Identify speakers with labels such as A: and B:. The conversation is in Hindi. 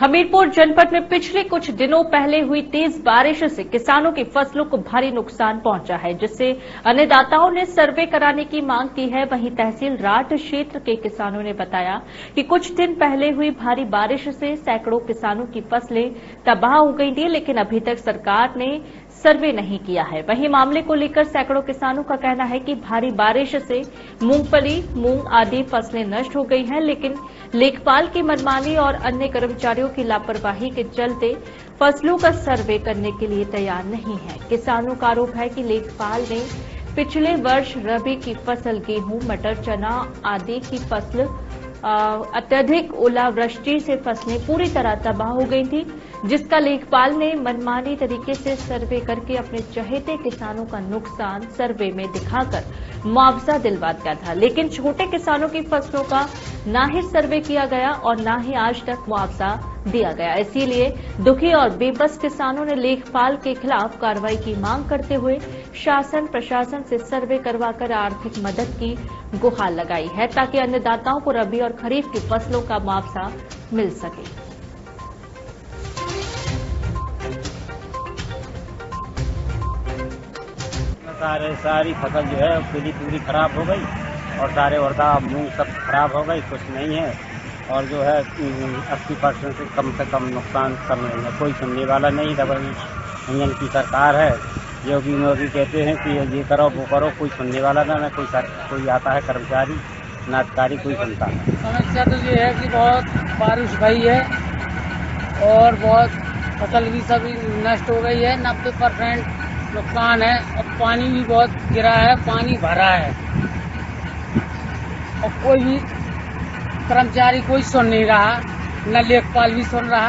A: हमीरपुर जनपद में पिछले कुछ दिनों पहले हुई तेज बारिश से किसानों की फसलों को भारी नुकसान पहुंचा है, जिससे अन्नदाताओं ने सर्वे कराने की मांग की है। वहीं तहसील राठ क्षेत्र के किसानों ने बताया कि कुछ दिन पहले हुई भारी बारिश से सैकड़ों किसानों की फसलें तबाह हो गई थी, लेकिन अभी तक सरकार ने सर्वे नहीं किया है। वहीं मामले को लेकर सैकड़ों किसानों का कहना है कि भारी बारिश से मूंगफली, मूंग आदि फसलें नष्ट हो गई हैं, लेकिन लेखपाल की मनमानी और अन्य कर्मचारियों की लापरवाही के चलते फसलों का सर्वे करने के लिए तैयार नहीं है। किसानों का आरोप है कि लेखपाल ने पिछले वर्ष रबी की फसल गेहूं, मटर, चना आदि की फसल अत्यधिक ओलावृष्टि से फसलें पूरी तरह तबाह हो गई थी, जिसका लेखपाल ने मनमानी तरीके से सर्वे करके अपने चहेते किसानों का नुकसान सर्वे में दिखाकर मुआवजा दिलवा दिया था। लेकिन छोटे किसानों की फसलों का ना ही सर्वे किया गया और ना ही आज तक मुआवजा दिया गया। इसीलिए दुखी और बेबस किसानों ने लेखपाल के खिलाफ कार्रवाई की मांग करते हुए शासन प्रशासन से सर्वे करवाकर आर्थिक मदद की गुहार लगाई है, ताकि अन्नदाताओं को रबी और खरीफ की फसलों का मुआवजा मिल सके।
B: सारी फसल जो है पूरी खराब हो गई और सारे वर्दा मूंग सब खराब हो गई, कुछ नहीं है। और जो है 80% से कम नुकसान कर रहे हैं, कोई सुनने वाला नहीं। डबल इंजन की सरकार है, योगी मोदी कहते हैं कि ये करो वो करो, कोई सुनने वाला ना कोई आता है कर्मचारी ना अधिकारी, कोई सुनता है।
C: समस्या तो ये है कि बहुत बारिश भई है और बहुत फसल भी सभी नष्ट हो गई है, 90% नुकसान है। और पानी भी बहुत गिरा है, पानी भरा है और कोई भी कर्मचारी कोई सुन नहीं रहा, न लेखपाल भी सुन रहा।